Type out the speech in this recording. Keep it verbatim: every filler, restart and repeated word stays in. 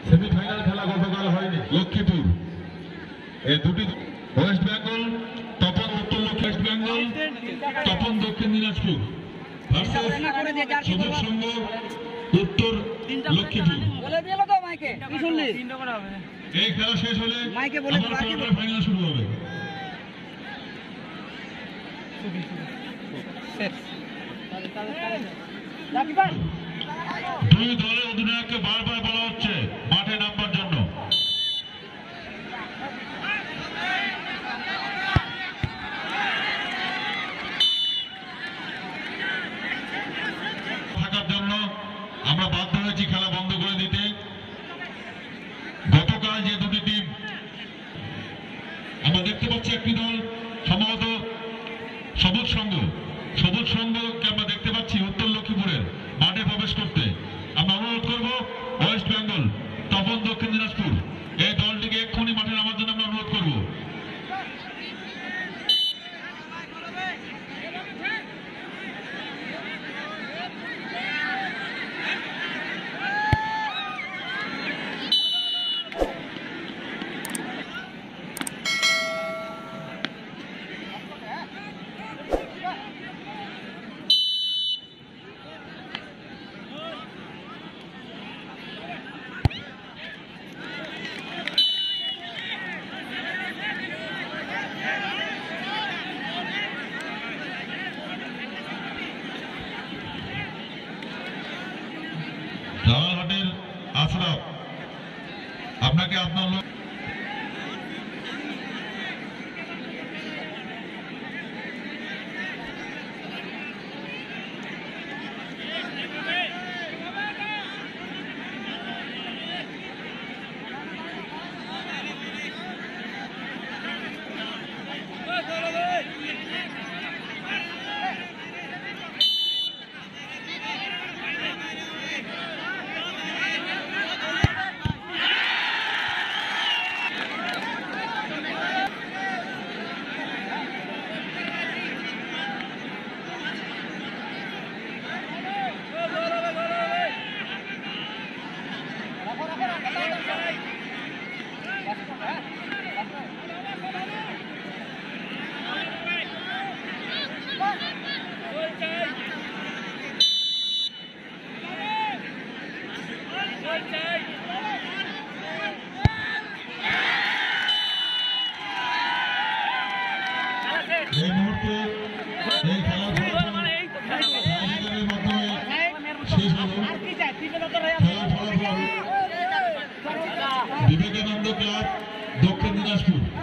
Semifinal খেলা গতকাল হয়নি। লক্ষ্মীপুর এই দুটি ওয়েস্ট বেঙ্গল, তপন উত্তর লক্ষ্মী ওয়েস্ট বেঙ্গল, তপন দক্ষিণ দিনাজপুর ভার্সেস সবুজ সংঘ উত্তর লক্ষ্মীপুর। এই খেলা শেষ হলে আবার ফাইনাল শুরু হবে। দুই দলের অধিনায়ককে বারবার বলা হচ্ছে মাঠে নামবার জন্য। থাকার জন্য আমরা বাধ্য হয়েছি খেলা বন্ধ করে দিতে। গতকাল যে দুটি টিম আমরা দেখতে পাচ্ছি, একটি দল সম্ভবত সবুজ সংঘ, সবুজ সংঘকে আমরা দেখতে পাচ্ছি উত্তর লক্ষ্মীপুরের মাঠে প্রবেশ করতে। আমরা অনুরোধ করব ওয়েস্ট বেঙ্গল, তপন দক্ষিণ দিনাজপুর এই দলটিকে এক্ষুনি মাঠে নামার জন্য আমরা অনুরোধ করব। রানাঘাটের আশরাফ, আপনাকে আপনার লোক এই মুহূর্তে এই খেলার মাধ্যমে শেষ হল। খেলার ফলাফল বিবেকানন্দ ক্লাব দক্ষিণ দিনাজপুর